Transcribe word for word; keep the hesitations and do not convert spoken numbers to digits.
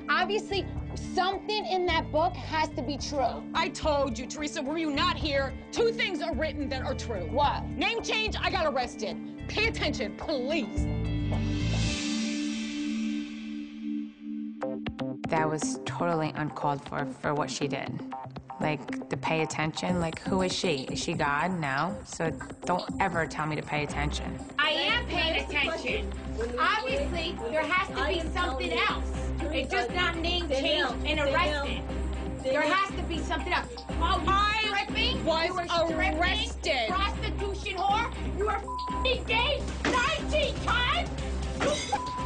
Obviously, something in that book has to be true. I told you, Teresa, were you not here? Two things are written that are true. What? Name change, I got arrested. Pay attention, please. That was totally uncalled for, for what she did. Like, to pay attention, like, who is she? Is she God? No. So don't ever tell me to pay attention. I am paying attention. Obviously, there has to be something else. It's just not name change and arrested. There has to be something else. Oh, you stripping? was You were stripping? arrested. Prostitution whore? You were f***ing gay nineteen times? You